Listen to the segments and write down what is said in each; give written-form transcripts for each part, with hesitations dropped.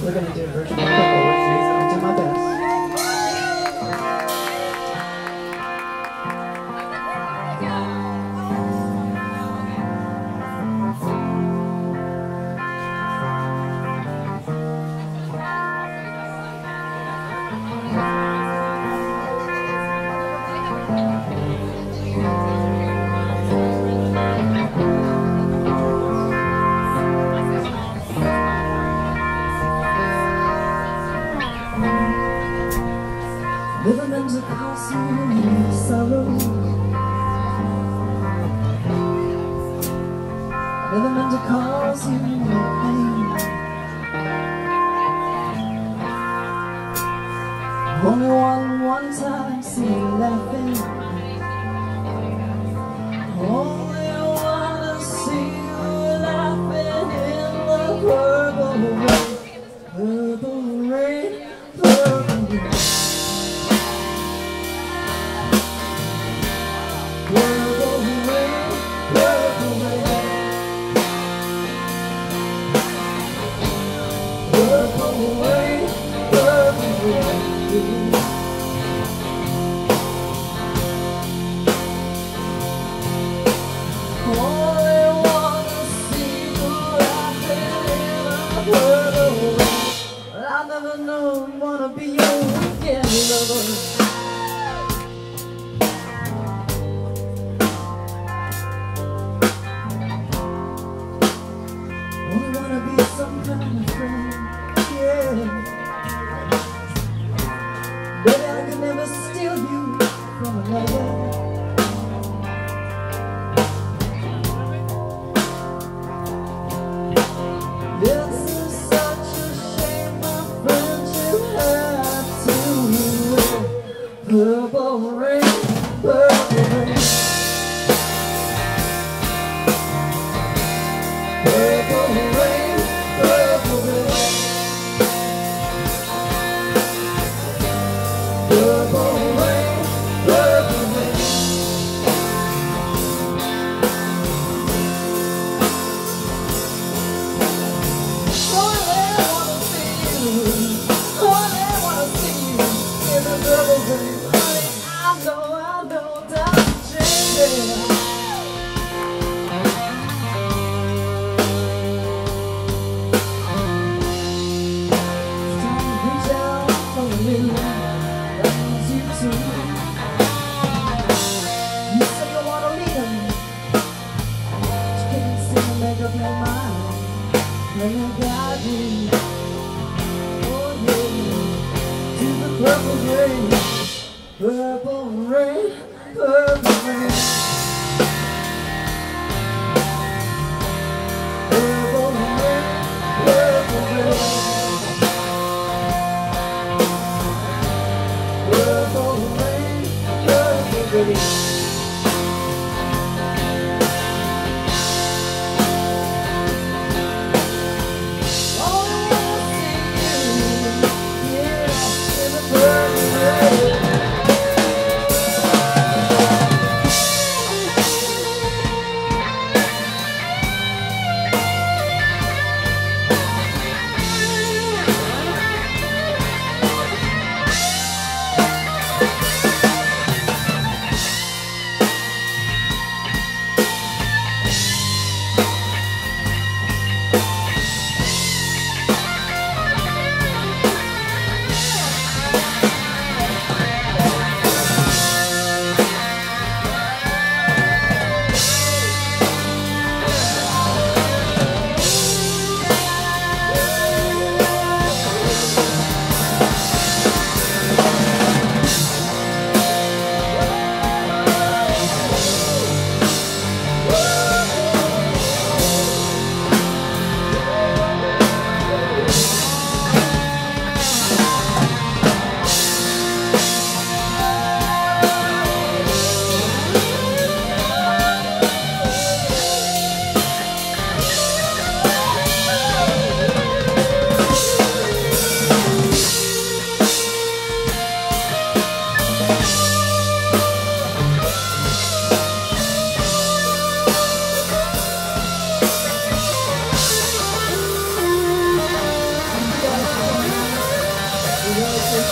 We're gonna do a version of Purple. I'll do my best. Never meant to cause you sorrow. Never meant to cause you pain. Only one time, see you laughing. Only wanna see you laughing in the purple rain. Purple rain, purple rain. I never know wanna be your weekend lover. Only wanna be some kind of friend, yeah. Baby, I could never steal you from another. It's such a shame, my friend, you had to.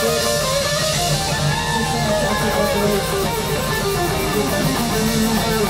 Thank you so much, happy birthday.